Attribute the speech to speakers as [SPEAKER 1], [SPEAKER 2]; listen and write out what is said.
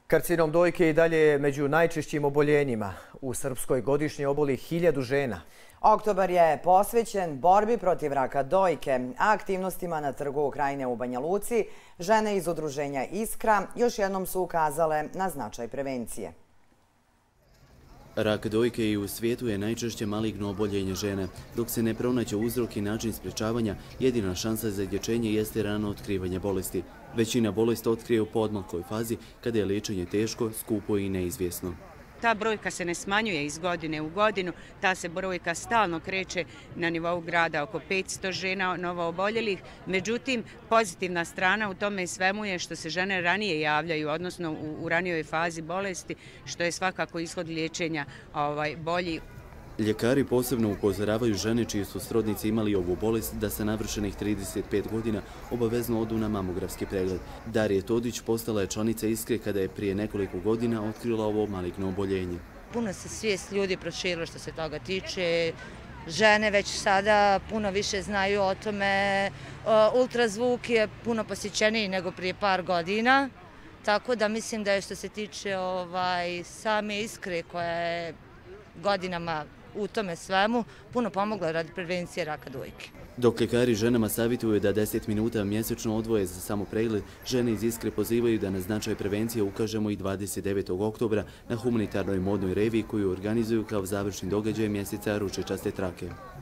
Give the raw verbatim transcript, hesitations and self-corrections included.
[SPEAKER 1] Karcinom dojke i dalje je među najčešćim oboljenjima. U Srpskoj godišnje oboli hiljadu žena.
[SPEAKER 2] Oktobar je posvećen borbi protiv raka dojke, a aktivnostima na trgu Krajine u Banja Luci žene iz udruženja Iskra još jednom su ukazale na značaj prevencije.
[SPEAKER 3] Rak dojke i u svijetu je najčešće maligno oboljenje žene. Dok se ne pronađe uzrok i način sprečavanja, jedina šansa za liječenje jeste rano otkrivanje bolesti. Većina bolesti otkrije u poodmakloj fazi, kada je liječenje teško, skupo i neizvjesno.
[SPEAKER 4] Ta brojka se ne smanjuje iz godine u godinu, ta se brojka stalno kreće na nivou grada oko petsto žena novooboljelih. Međutim, pozitivna strana u tome svemu je što se žene ranije javljaju, odnosno u, u ranijoj fazi bolesti, što je svakako ishod liječenja ovaj, bolji.
[SPEAKER 3] Ljekari posebno upozoravaju žene čiji su srodnici imali ovu bolest da sa navršenih trideset pet godina obavezno odu na mamografski pregled. Darija Todić postala je članica Iskre kada je prije nekoliko godina otkrila ovo maligno oboljenje.
[SPEAKER 5] Puno se svijest ljudi proširilo što se toga tiče. Žene već sada puno više znaju o tome. Ultrazvuk je puno posjećeniji nego prije par godina. Tako da mislim da je što se tiče ovaj, same Iskre koja je godinama u tome svemu puno pomogla radi prevencije raka dojke.
[SPEAKER 3] Dok ljekari ženama savjetuju da deset minuta mjesečno odvoje za samo pregled, žene iz Iskre pozivaju da na značaj prevencije ukažemo i dvadeset devetog oktobra na humanitarnoj modnoj reviji koju organizuju kao završni događaj mjeseca ručičaste trake.